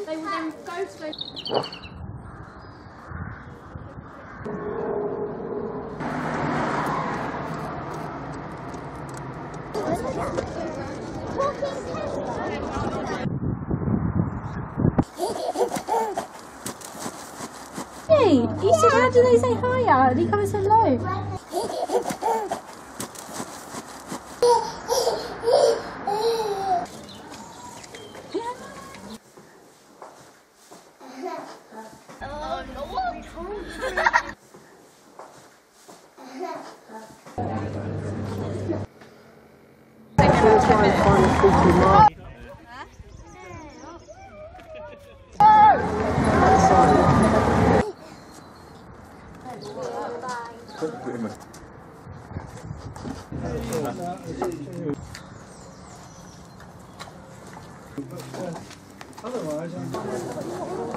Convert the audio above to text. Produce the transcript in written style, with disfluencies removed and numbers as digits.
They will then go to those... Hey, you said how do they say hiya? And he comes so low. Otherwise,